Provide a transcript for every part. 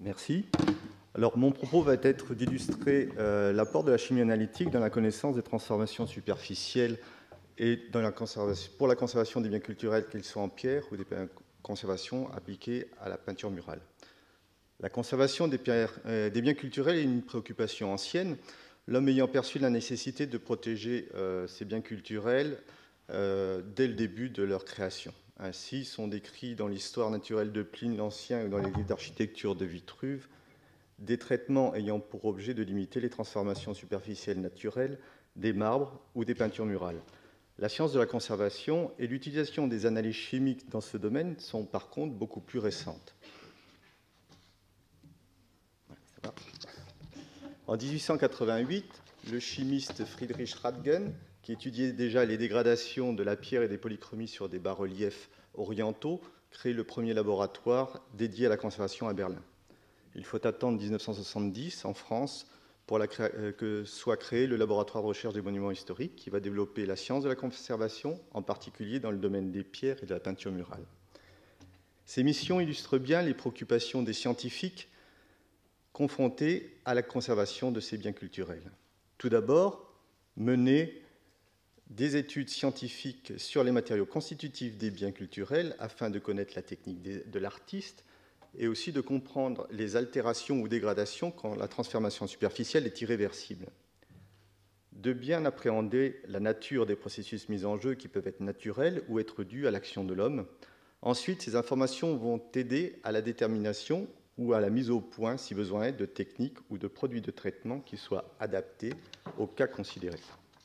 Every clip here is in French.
Merci. Alors, mon propos va être d'illustrer l'apport de la chimie analytique dans la connaissance des transformations superficielles et dans pour la conservation des biens culturels, qu'ils soient en pierre ou des conservations appliquées à la peinture murale. La conservation des biens culturels est une préoccupation ancienne, l'homme ayant perçu la nécessité de protéger ces biens culturels dès le début de leur création. Ainsi sont décrits dans l'histoire naturelle de Pline l'Ancien ou dans les livres d'architecture de Vitruve des traitements ayant pour objet de limiter les transformations superficielles naturelles des marbres ou des peintures murales. La science de la conservation et l'utilisation des analyses chimiques dans ce domaine sont par contre beaucoup plus récentes. En 1888, le chimiste Friedrich Röntgen, qui étudiait déjà les dégradations de la pierre et des polychromies sur des bas-reliefs orientaux, crée le premier laboratoire dédié à la conservation à Berlin. Il faut attendre 1970 en France pour que soit créé le laboratoire de recherche des monuments historiques qui va développer la science de la conservation, en particulier dans le domaine des pierres et de la peinture murale. Ces missions illustrent bien les préoccupations des scientifiques confrontés à la conservation de ces biens culturels. Tout d'abord, mener des études scientifiques sur les matériaux constitutifs des biens culturels afin de connaître la technique de l'artiste et aussi de comprendre les altérations ou dégradations quand la transformation superficielle est irréversible. De bien appréhender la nature des processus mis en jeu qui peuvent être naturels ou être dus à l'action de l'homme. Ensuite, ces informations vont aider à la détermination ou à la mise au point, si besoin est, de techniques ou de produits de traitement qui soient adaptés au cas considéré.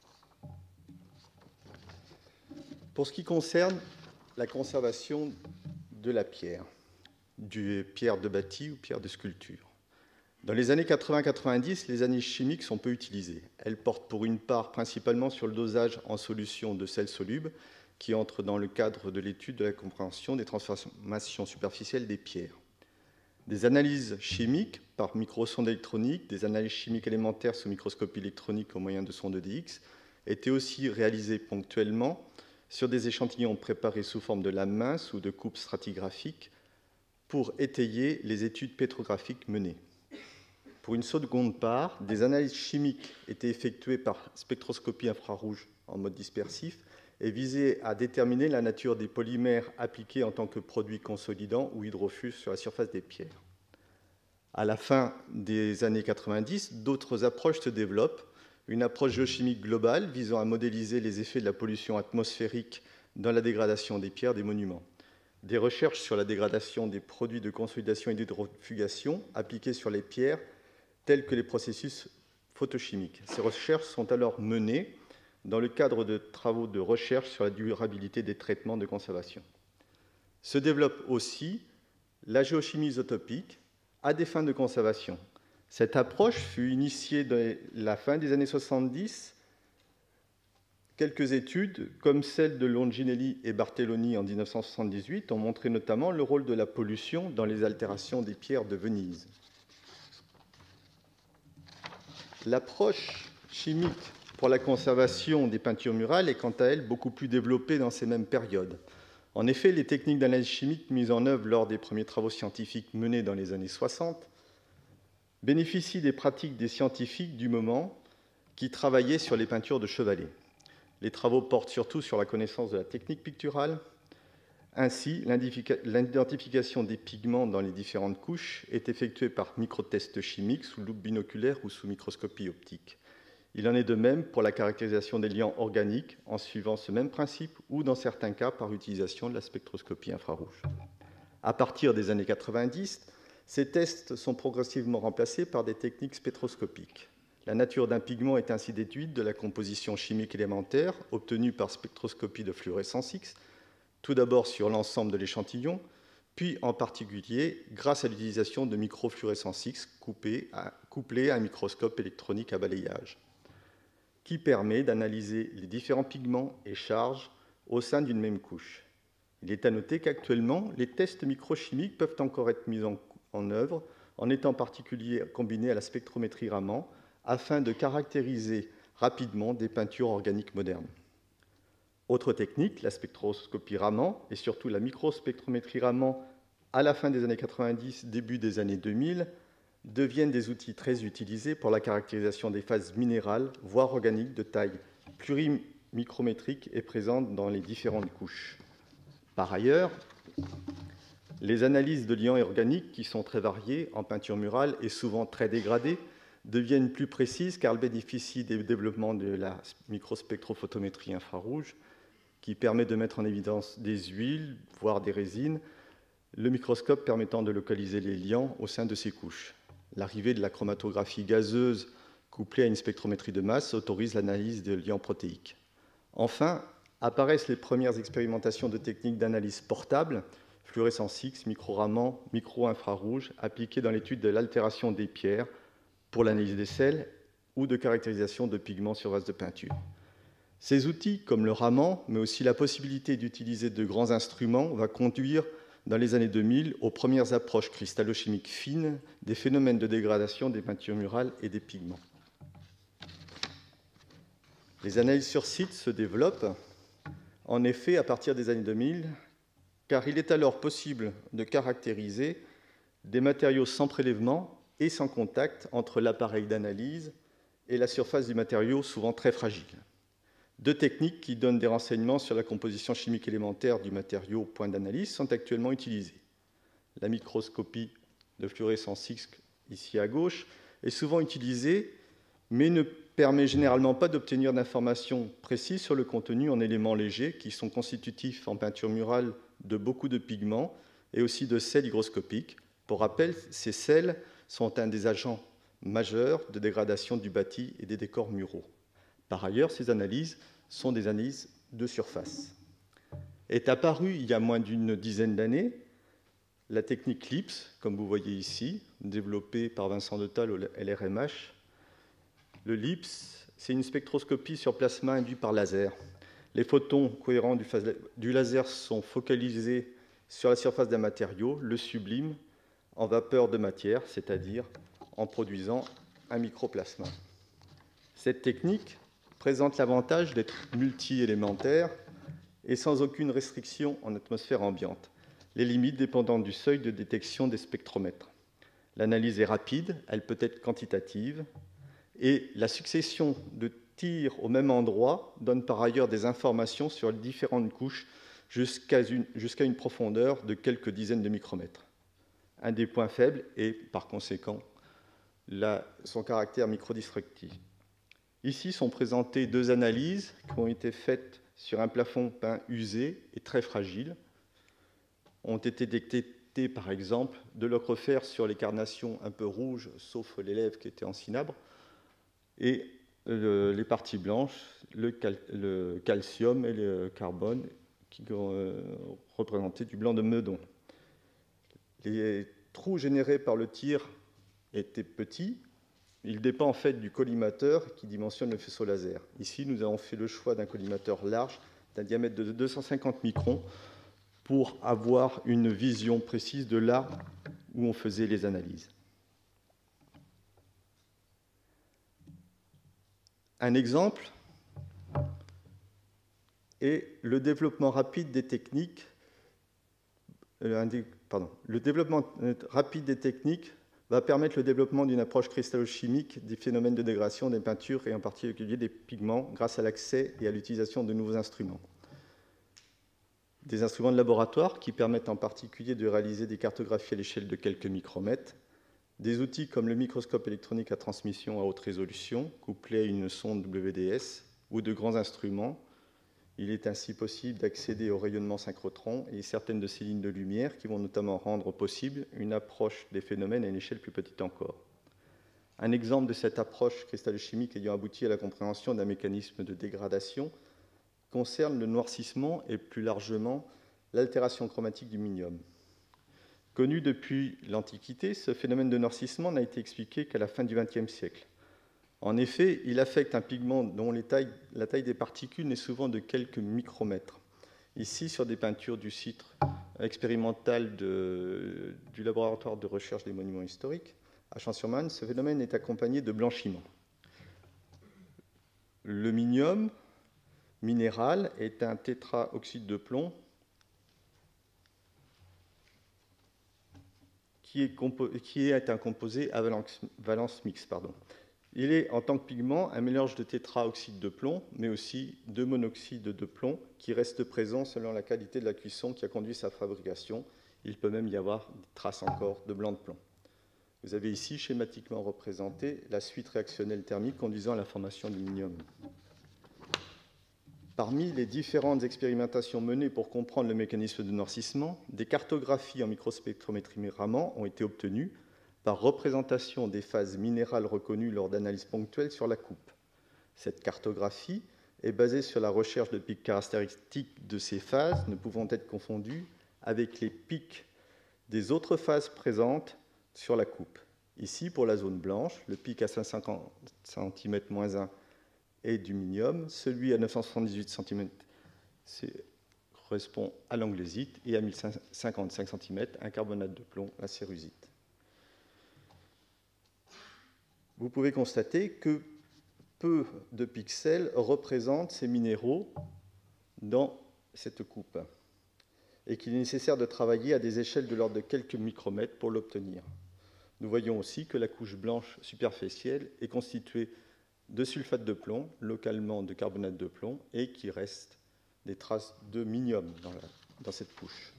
Pour ce qui concerne la conservation de la pierre, du pierre de bâti ou pierre de sculpture, dans les années 80-90, les analyses chimiques sont peu utilisées. Elles portent pour une part principalement sur le dosage en solution de sel soluble qui entre dans le cadre de l'étude de la compréhension des transformations superficielles des pierres. Des analyses chimiques par microsonde électronique, des analyses chimiques élémentaires sous microscopie électronique au moyen de sondes EDX étaient aussi réalisées ponctuellement sur des échantillons préparés sous forme de lames minces ou de coupes stratigraphiques pour étayer les études pétrographiques menées. Pour une seconde part, des analyses chimiques étaient effectuées par spectroscopie infrarouge en mode dispersif et visaient à déterminer la nature des polymères appliqués en tant que produits consolidants ou hydrofusent sur la surface des pierres. À la fin des années 90, d'autres approches se développent. Une approche géochimique globale visant à modéliser les effets de la pollution atmosphérique dans la dégradation des pierres des monuments. Des recherches sur la dégradation des produits de consolidation et d'hydrofugation appliqués sur les pierres, tels que les processus photochimiques. Ces recherches sont alors menées dans le cadre de travaux de recherche sur la durabilité des traitements de conservation. Se développe aussi la géochimie isotopique à des fins de conservation. Cette approche fut initiée dès la fin des années 70. Quelques études, comme celle de Longinelli et Bartelloni en 1978, ont montré notamment le rôle de la pollution dans les altérations des pierres de Venise. L'approche chimique pour la conservation des peintures murales est quant à elle beaucoup plus développée dans ces mêmes périodes. En effet, les techniques d'analyse chimique mises en œuvre lors des premiers travaux scientifiques menés dans les années 60 bénéficient des pratiques des scientifiques du moment qui travaillaient sur les peintures de chevalet. Les travaux portent surtout sur la connaissance de la technique picturale. Ainsi, l'identification des pigments dans les différentes couches est effectuée par microtests chimiques sous loupe binoculaire ou sous microscopie optique. Il en est de même pour la caractérisation des liants organiques en suivant ce même principe ou, dans certains cas, par utilisation de la spectroscopie infrarouge. À partir des années 90, ces tests sont progressivement remplacés par des techniques spectroscopiques. La nature d'un pigment est ainsi déduite de la composition chimique élémentaire obtenue par spectroscopie de fluorescence X, tout d'abord sur l'ensemble de l'échantillon, puis en particulier grâce à l'utilisation de microfluorescence X couplée à un microscope électronique à balayage, qui permet d'analyser les différents pigments et charges au sein d'une même couche. Il est à noter qu'actuellement, les tests microchimiques peuvent encore être mis en œuvre, en étant en particulier combinés à la spectrométrie Raman, afin de caractériser rapidement des peintures organiques modernes. Autre technique, la spectroscopie Raman et surtout la microspectrométrie Raman à la fin des années 90, début des années 2000, deviennent des outils très utilisés pour la caractérisation des phases minérales, voire organiques, de taille plurimicrométrique et présentes dans les différentes couches. Par ailleurs, les analyses de liants organiques, qui sont très variées en peinture murale et souvent très dégradées, deviennent plus précises car elles bénéficient des développements de la microspectrophotométrie infrarouge, qui permet de mettre en évidence des huiles, voire des résines, le microscope permettant de localiser les liants au sein de ces couches. L'arrivée de la chromatographie gazeuse couplée à une spectrométrie de masse autorise l'analyse de liants protéiques. Enfin, apparaissent les premières expérimentations de techniques d'analyse portable, fluorescence X, micro-raman, micro-infrarouge, appliquées dans l'étude de l'altération des pierres pour l'analyse des sels ou de caractérisation de pigments sur vase de peinture. Ces outils, comme le raman, mais aussi la possibilité d'utiliser de grands instruments, va conduire dans les années 2000 aux premières approches cristallochimiques fines des phénomènes de dégradation des peintures murales et des pigments. Les analyses sur site se développent, en effet, à partir des années 2000, car il est alors possible de caractériser des matériaux sans prélèvement et sans contact entre l'appareil d'analyse et la surface du matériau, souvent très fragile. Deux techniques qui donnent des renseignements sur la composition chimique élémentaire du matériau au point d'analyse sont actuellement utilisées. La microscopie de fluorescence X, ici à gauche, est souvent utilisée, mais ne permet généralement pas d'obtenir d'informations précises sur le contenu en éléments légers qui sont constitutifs en peinture murale de beaucoup de pigments et aussi de sels hygroscopiques. Pour rappel, ces sels sont un des agents majeurs de dégradation du bâti et des décors muraux. Par ailleurs, ces analyses sont des analyses de surface. Est apparue il y a moins d'une dizaine d'années la technique LIPS, comme vous voyez ici, développée par Vincent Detal au LRMH. Le LIPS, c'est une spectroscopie sur plasma induit par laser. Les photons cohérents du laser sont focalisés sur la surface d'un matériau, le sublime en vapeur de matière, c'est-à-dire en produisant un microplasma. Cette technique présente l'avantage d'être multi-élémentaire et sans aucune restriction en atmosphère ambiante, les limites dépendant du seuil de détection des spectromètres. L'analyse est rapide, elle peut être quantitative, et la succession de tirs au même endroit donne par ailleurs des informations sur les différentes couches jusqu'à une profondeur de quelques dizaines de micromètres. Un des points faibles est, par conséquent, son caractère microdestructif. Ici sont présentées deux analyses qui ont été faites sur un plafond peint usé et très fragile. Ont été détectées, par exemple, de l'ocre fer sur les carnations un peu rouges, sauf les lèvres qui étaient en cinabre, et les parties blanches, le calcium et le carbone, qui représentaient du blanc de Meudon. Les trous générés par le tir étaient petits. Il dépend en fait du collimateur qui dimensionne le faisceau laser. Ici, nous avons fait le choix d'un collimateur large, d'un diamètre de 250 microns, pour avoir une vision précise de là où on faisait les analyses. Un exemple est le développement rapide des techniques. Le développement rapide des techniques va permettre le développement d'une approche cristallochimique des phénomènes de dégradation des peintures et en particulier des pigments grâce à l'accès et à l'utilisation de nouveaux instruments. Des instruments de laboratoire qui permettent en particulier de réaliser des cartographies à l'échelle de quelques micromètres, des outils comme le microscope électronique à transmission à haute résolution, couplé à une sonde WDS, ou de grands instruments. Il est ainsi possible d'accéder au rayonnement synchrotron et certaines de ces lignes de lumière qui vont notamment rendre possible une approche des phénomènes à une échelle plus petite encore. Un exemple de cette approche cristallochimique ayant abouti à la compréhension d'un mécanisme de dégradation concerne le noircissement et plus largement l'altération chromatique du minium. Connu depuis l'Antiquité, ce phénomène de noircissement n'a été expliqué qu'à la fin du XXe siècle. En effet, il affecte un pigment dont la taille des particules n'est souvent de quelques micromètres. Ici, sur des peintures du site expérimental du laboratoire de recherche des monuments historiques, à Champs-sur-Marne, ce phénomène est accompagné de blanchiment. Le minium minéral est un tétraoxyde de plomb qui est un composé à valence mixte. Il est, en tant que pigment, un mélange de tétraoxyde de plomb, mais aussi de monoxyde de plomb, qui reste présent selon la qualité de la cuisson qui a conduit sa fabrication. Il peut même y avoir des traces encore de blanc de plomb. Vous avez ici schématiquement représenté la suite réactionnelle thermique conduisant à la formation du minium. Parmi les différentes expérimentations menées pour comprendre le mécanisme de noircissement, des cartographies en microspectrométrie Raman ont été obtenues par représentation des phases minérales reconnues lors d'analyses ponctuelles sur la coupe. Cette cartographie est basée sur la recherche de pics caractéristiques de ces phases ne pouvant être confondues avec les pics des autres phases présentes sur la coupe. Ici, pour la zone blanche, le pic à 550 cm-1 est du minium, celui à 978 cm correspond à l'anglésite et à 1055 cm, un carbonate de plomb, la cérusite. Vous pouvez constater que peu de pixels représentent ces minéraux dans cette coupe et qu'il est nécessaire de travailler à des échelles de l'ordre de quelques micromètres pour l'obtenir. Nous voyons aussi que la couche blanche superficielle est constituée de sulfate de plomb, localement de carbonate de plomb, et qu'il reste des traces de minium dans cette couche.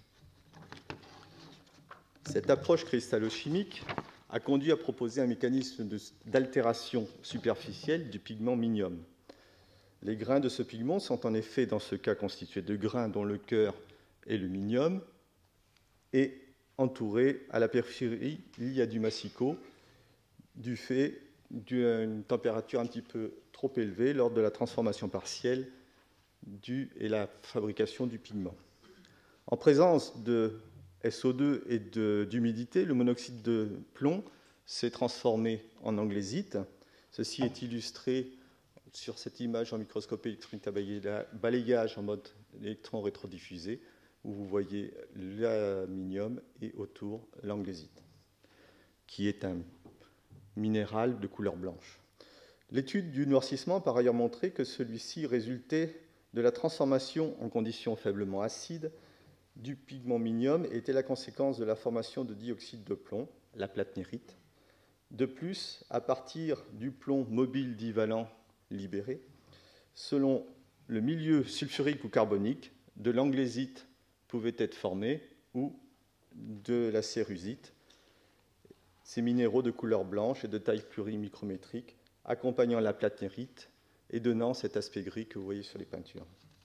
Cette approche cristallochimique a conduit à proposer un mécanisme d'altération superficielle du pigment minium. Les grains de ce pigment sont en effet, dans ce cas, constitués de grains dont le cœur est le minium, et entourés à la périphérie, il y a du massicot, du fait d'une température un petit peu trop élevée lors de la transformation partielle et la fabrication du pigment. En présence de SO2 et d'humidité, le monoxyde de plomb s'est transformé en anglésite. Ceci est illustré sur cette image en microscopie électronique à balayage en mode électron rétrodiffusé, où vous voyez l'aluminium et autour l'anglésite, qui est un minéral de couleur blanche. L'étude du noircissement a par ailleurs montré que celui-ci résultait de la transformation en conditions faiblement acides du pigment minium et était la conséquence de la formation de dioxyde de plomb, la platnérite. De plus, à partir du plomb mobile divalent libéré, selon le milieu sulfurique ou carbonique, de l'anglésite pouvait être formé ou de la cérusite, ces minéraux de couleur blanche et de taille plurimicrométrique, accompagnant la platnérite et donnant cet aspect gris que vous voyez sur les peintures.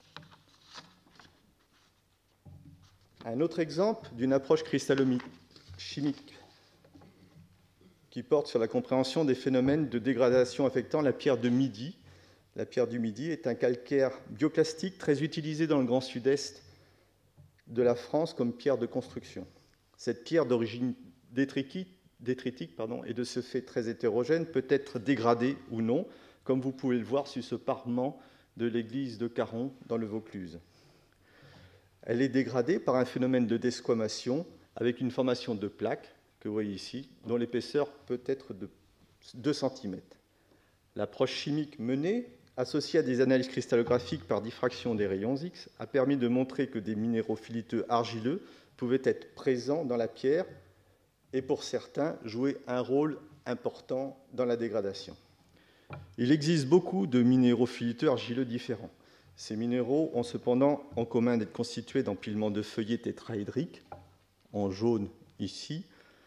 Un autre exemple d'une approche cristallochimique qui porte sur la compréhension des phénomènes de dégradation affectant la pierre de Midi. La pierre du Midi est un calcaire bioclastique très utilisé dans le Grand Sud-Est de la France comme pierre de construction. Cette pierre d'origine détritique et de ce fait très hétérogène peut être dégradée ou non, comme vous pouvez le voir sur ce parement de l'église de Caron dans le Vaucluse. Elle est dégradée par un phénomène de desquamation avec une formation de plaques, que vous voyez ici, dont l'épaisseur peut être de 2 cm. L'approche chimique menée, associée à des analyses cristallographiques par diffraction des rayons X, a permis de montrer que des minéraux filiteux argileux pouvaient être présents dans la pierre et, pour certains, jouer un rôle important dans la dégradation. Il existe beaucoup de minéraux filiteux argileux différents. Ces minéraux ont cependant en commun d'être constitués d'empilements de feuillets tétraédriques, en jaune ici,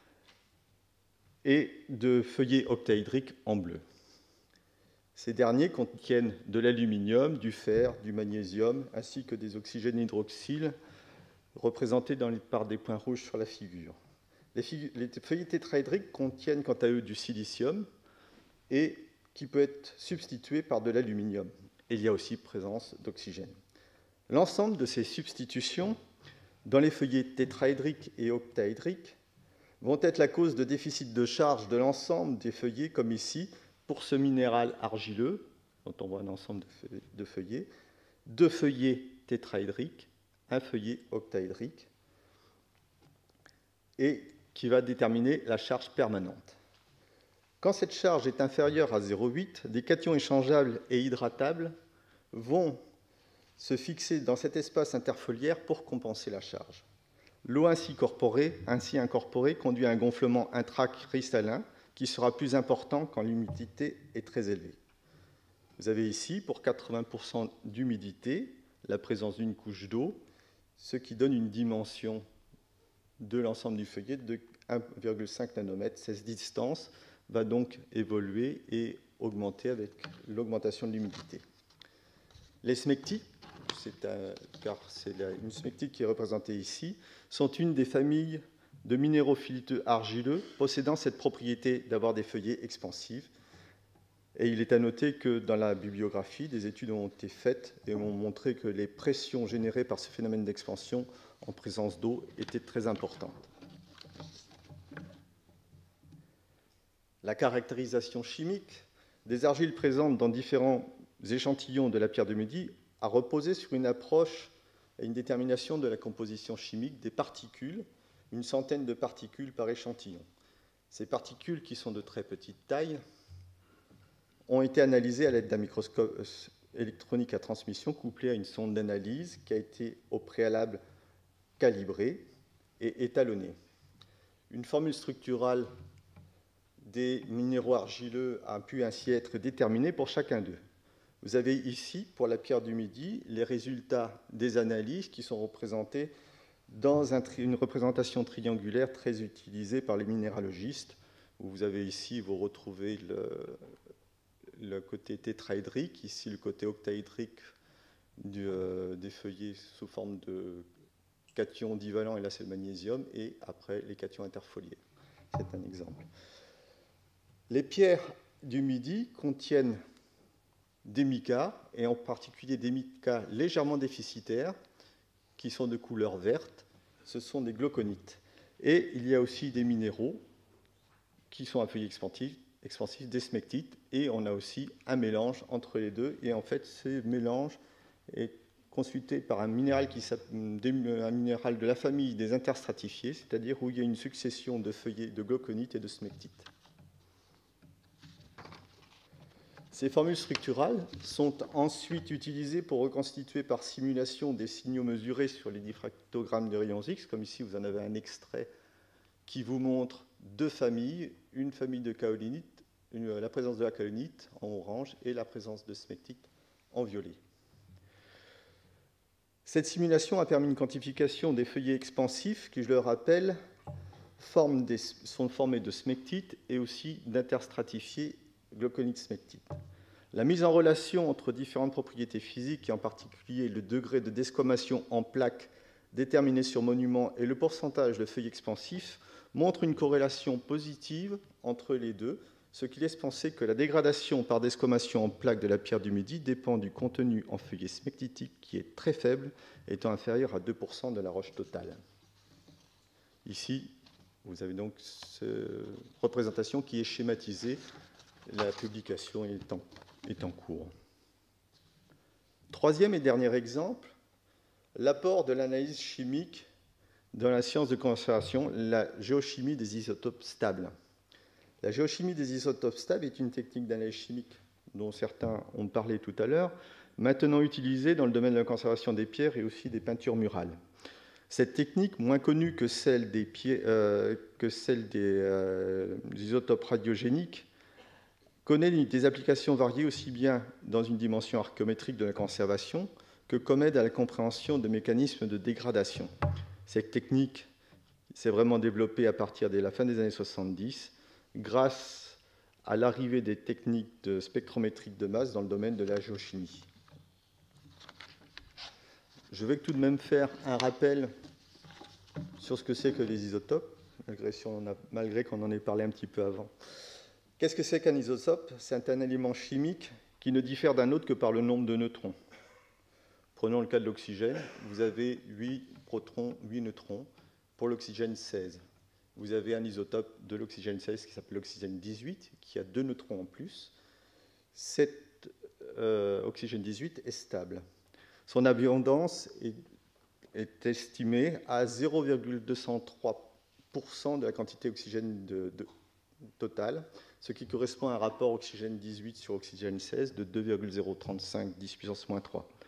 et de feuillets octaédriques en bleu. Ces derniers contiennent de l'aluminium, du fer, du magnésium, ainsi que des oxygènes hydroxyles représentés par des points rouges sur la figure. Les feuillets tétraédriques contiennent quant à eux du silicium et qui peut être substitué par de l'aluminium. Et il y a aussi présence d'oxygène. L'ensemble de ces substitutions dans les feuillets tétraédriques et octaédriques vont être la cause de déficit de charge de l'ensemble des feuillets, comme ici, pour ce minéral argileux, dont on voit un ensemble de feuillets, 2 feuillets tétraédriques, un feuillet octaédrique, et qui va déterminer la charge permanente. Quand cette charge est inférieure à 0,8, des cations échangeables et hydratables vont se fixer dans cet espace interfoliaire pour compenser la charge. L'eau ainsi incorporée conduit à un gonflement intracristallin qui sera plus important quand l'humidité est très élevée. Vous avez ici, pour 80% d'humidité, la présence d'une couche d'eau, ce qui donne une dimension de l'ensemble du feuillet de 1,5 nanomètres. Cette distance va donc évoluer et augmenter avec l'augmentation de l'humidité. Les smectites, car c'est une smectite qui est représentée ici, sont une des familles de minéraux filateux argileux possédant cette propriété d'avoir des feuillets expansifs. Et il est à noter que dans la bibliographie, des études ont été faites et ont montré que les pressions générées par ce phénomène d'expansion en présence d'eau étaient très importantes. La caractérisation chimique des argiles présentes dans différents échantillons de la pierre de Midi a reposé sur une approche et une détermination de la composition chimique des particules, une centaine de particules par échantillon. Ces particules, qui sont de très petite taille, ont été analysées à l'aide d'un microscope électronique à transmission couplé à une sonde d'analyse qui a été au préalable calibrée et étalonnée. Une formule structurale des minéraux argileux a pu ainsi être déterminée pour chacun d'eux. Vous avez ici, pour la pierre du Midi, les résultats des analyses qui sont représentés dans une représentation triangulaire très utilisée par les minéralogistes. Vous avez ici, vous retrouvez le côté tétraédrique, ici le côté octaédrique des feuillets sous forme de cations divalents, et là c'est le magnésium, et après les cations interfoliés. C'est un exemple. Les pierres du Midi contiennent des micas, et en particulier des micas légèrement déficitaires, qui sont de couleur verte. Ce sont des glauconites. Et il y a aussi des minéraux qui sont à feuillet expansif, des smectites, et on a aussi un mélange entre les deux. Et en fait, ce mélange est constitué par un minéral de la famille des interstratifiés, c'est-à-dire où il y a une succession de feuillets de glauconites et de smectites. Ces formules structurales sont ensuite utilisées pour reconstituer par simulation des signaux mesurés sur les diffractogrammes de rayons X, comme ici vous en avez un extrait qui vous montre deux familles, une famille de kaolinite, la présence de la kaolinite en orange et la présence de smectite en violet. Cette simulation a permis une quantification des feuillets expansifs qui, je le rappelle, sont formés de smectite et aussi d'interstratifiés glauconite-smectite. La mise en relation entre différentes propriétés physiques, et en particulier le degré de desquamation en plaques déterminé sur monument et le pourcentage de feuilles expansifs, montre une corrélation positive entre les deux, ce qui laisse penser que la dégradation par desquamation en plaques de la pierre du Midi dépend du contenu en feuillets smectitiques qui est très faible, étant inférieur à 2% de la roche totale. Ici, vous avez donc cette représentation qui est schématisée. La publication est en cours. Troisième et dernier exemple, l'apport de l'analyse chimique dans la science de conservation, la géochimie des isotopes stables. La géochimie des isotopes stables est une technique d'analyse chimique dont certains ont parlé tout à l'heure, maintenant utilisée dans le domaine de la conservation des pierres et aussi des peintures murales. Cette technique, moins connue que celle des isotopes radiogéniques, connaît des applications variées aussi bien dans une dimension archéométrique de la conservation que comme aide à la compréhension de mécanismes de dégradation. Cette technique s'est vraiment développée à partir de la fin des années 70 grâce à l'arrivée des techniques de spectrométrie de masse dans le domaine de la géochimie. Je vais tout de même faire un rappel sur ce que c'est que les isotopes, malgré qu'on en ait parlé un petit peu avant. Qu'est-ce que c'est qu'un isotope? C'est un élément chimique qui ne diffère d'un autre que par le nombre de neutrons. Prenons le cas de l'oxygène. Vous avez 8 protons, 8 neutrons. Pour l'oxygène 16. Vous avez un isotope de l'oxygène 16 qui s'appelle l'oxygène 18, qui a 2 neutrons en plus. Cet oxygène 18 est stable. Son abondance est estimée à 0,203% de la quantité d'oxygène totale, ce qui correspond à un rapport oxygène 18 sur oxygène 16 de 2,035 10 puissance moins 3.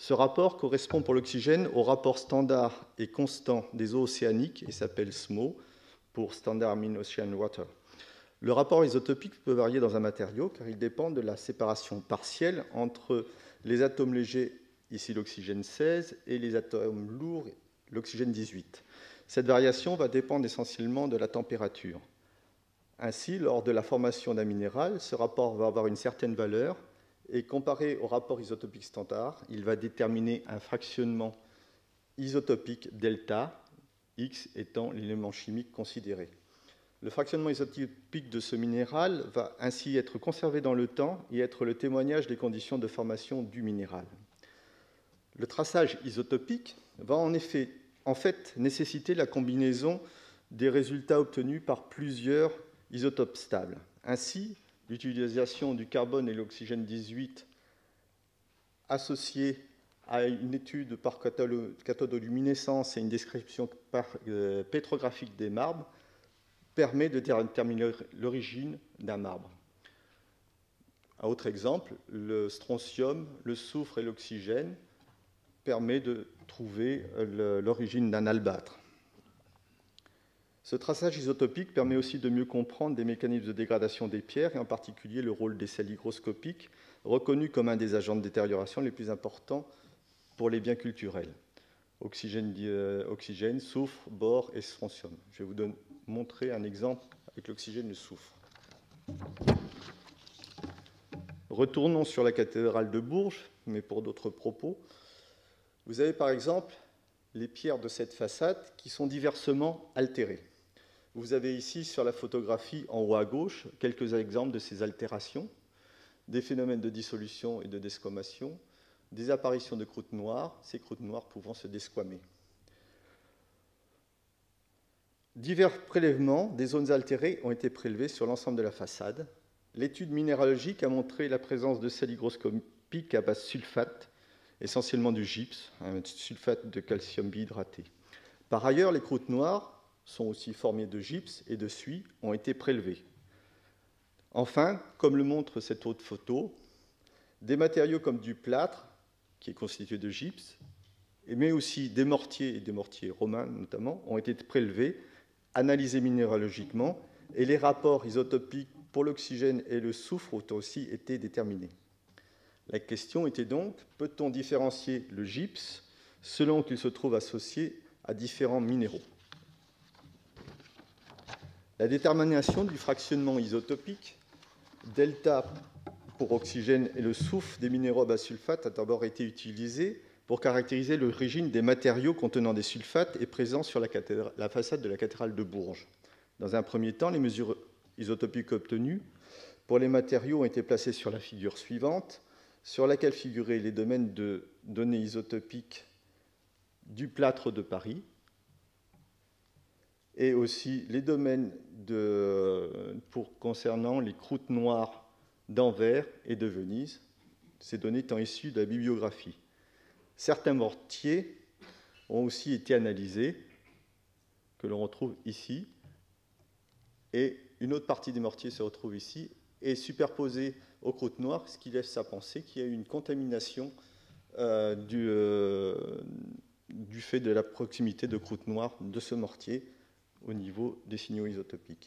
Ce rapport correspond pour l'oxygène au rapport standard et constant des eaux océaniques et s'appelle SMO pour Standard Mean Ocean Water. Le rapport isotopique peut varier dans un matériau car il dépend de la séparation partielle entre les atomes légers, ici l'oxygène 16, et les atomes lourds, l'oxygène 18. Cette variation va dépendre essentiellement de la température. Ainsi, lors de la formation d'un minéral, ce rapport va avoir une certaine valeur et comparé au rapport isotopique standard, il va déterminer un fractionnement isotopique delta, X étant l'élément chimique considéré. Le fractionnement isotopique de ce minéral va ainsi être conservé dans le temps et être le témoignage des conditions de formation du minéral. Le traçage isotopique va en fait nécessiter la combinaison des résultats obtenus par plusieurs isotopes stables. Ainsi, l'utilisation du carbone et l'oxygène 18 associés à une étude par cathodoluminescence et une description pétrographique des marbres permet de déterminer l'origine d'un marbre. Un autre exemple, le strontium, le soufre et l'oxygène permet de trouver l'origine d'un albâtre. Ce traçage isotopique permet aussi de mieux comprendre des mécanismes de dégradation des pierres et en particulier le rôle des sels hygroscopiques, reconnus comme un des agents de détérioration les plus importants pour les biens culturels. Oxygène, soufre, bore et strontium. Je vais vous montrer un exemple avec l'oxygène et le soufre. Retournons sur la cathédrale de Bourges, mais pour d'autres propos. Vous avez par exemple les pierres de cette façade qui sont diversement altérées. Vous avez ici sur la photographie en haut à gauche quelques exemples de ces altérations, des phénomènes de dissolution et de desquamation, des apparitions de croûtes noires, ces croûtes noires pouvant se desquamer. Divers prélèvements des zones altérées ont été prélevés sur l'ensemble de la façade. L'étude minéralogique a montré la présence de sels hygroscopiques à base sulfate, essentiellement du gypse, un sulfate de calcium bihydraté. Par ailleurs, les croûtes noires sont aussi formées de gypse et de suie, ont été prélevées. Enfin, comme le montre cette autre photo, des matériaux comme du plâtre, qui est constitué de gypse, mais aussi des mortiers, et des mortiers romains notamment, ont été prélevés, analysés minéralogiquement, et les rapports isotopiques pour l'oxygène et le soufre ont aussi été déterminés. La question était donc, peut-on différencier le gypse selon qu'il se trouve associé à différents minéraux? La détermination du fractionnement isotopique, delta pour oxygène et le soufre des minéraux à base sulfate a d'abord été utilisée pour caractériser l'origine des matériaux contenant des sulfates et présents sur la façade de la cathédrale de Bourges. Dans un premier temps, les mesures isotopiques obtenues pour les matériaux ont été placées sur la figure suivante, sur laquelle figuraient les domaines de données isotopiques du plâtre de Paris et aussi les domaines concernant les croûtes noires d'Anvers et de Venise, ces données étant issues de la bibliographie. Certains mortiers ont aussi été analysés, que l'on retrouve ici, et une autre partie des mortiers se retrouve ici, et superposée aux croûtes noires, ce qui laisse à penser qu'il y a eu une contamination du fait de la proximité de croûtes noires de ce mortier au niveau des signaux isotopiques.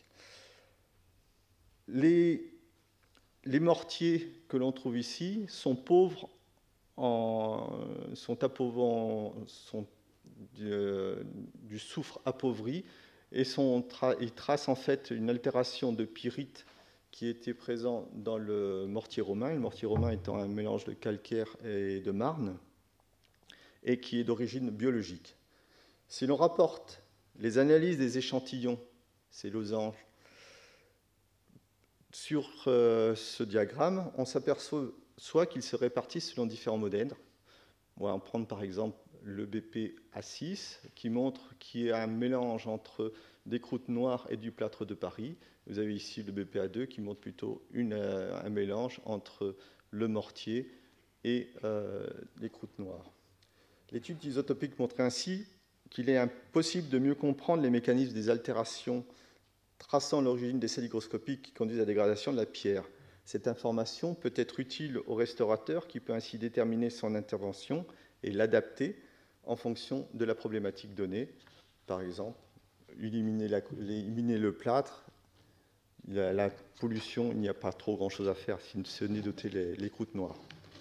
Les mortiers que l'on trouve ici sont pauvres du soufre appauvri et ils tracent en fait une altération de pyrite qui était présent dans le mortier romain, le mortier romain étant un mélange de calcaire et de marne, et qui est d'origine biologique. Si l'on rapporte les analyses des échantillons, ces losanges, sur ce diagramme, on s'aperçoit qu'ils se répartissent selon différents modèles. On va prendre par exemple le BP A6, qui montre qu'il y a un mélange entre des croûtes noires et du plâtre de Paris. Vous avez ici le BP A2 qui montre plutôt un mélange entre le mortier et les croûtes noires. L'étude isotopique montre ainsi qu'il est impossible de mieux comprendre les mécanismes des altérations traçant l'origine des sels hygroscopiques qui conduisent à la dégradation de la pierre. Cette information peut être utile au restaurateur qui peut ainsi déterminer son intervention et l'adapter en fonction de la problématique donnée. Par exemple, éliminer le plâtre, la pollution, il n'y a pas trop grand-chose à faire si ce n'est d'ôter les croûtes noires.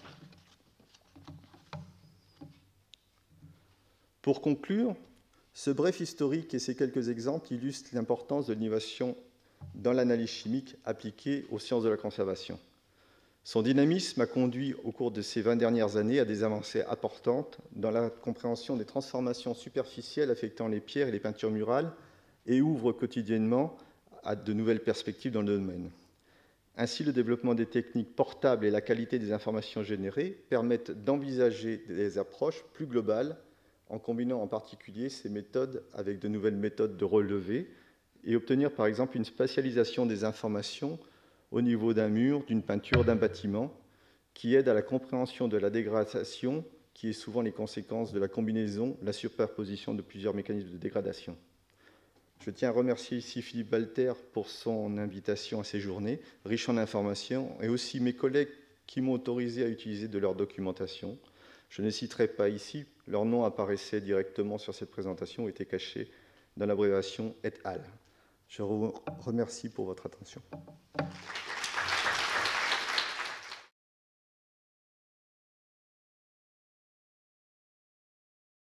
Pour conclure, ce bref historique et ces quelques exemples illustrent l'importance de l'innovation dans l'analyse chimique appliquée aux sciences de la conservation. Son dynamisme a conduit au cours de ces 20 dernières années à des avancées importantes dans la compréhension des transformations superficielles affectant les pierres et les peintures murales et ouvre quotidiennement à de nouvelles perspectives dans le domaine. Ainsi, le développement des techniques portables et la qualité des informations générées permettent d'envisager des approches plus globales en combinant en particulier ces méthodes avec de nouvelles méthodes de relevé et obtenir par exemple une spatialisation des informations au niveau d'un mur, d'une peinture, d'un bâtiment, qui aide à la compréhension de la dégradation, qui est souvent les conséquences de la combinaison, la superposition de plusieurs mécanismes de dégradation. Je tiens à remercier ici Philippe Walter pour son invitation à ces journées, riches en informations, et aussi mes collègues qui m'ont autorisé à utiliser de leur documentation. Je ne citerai pas ici, leur nom apparaissait directement sur cette présentation, était caché dans l'abréviation et al. Je vous remercie pour votre attention.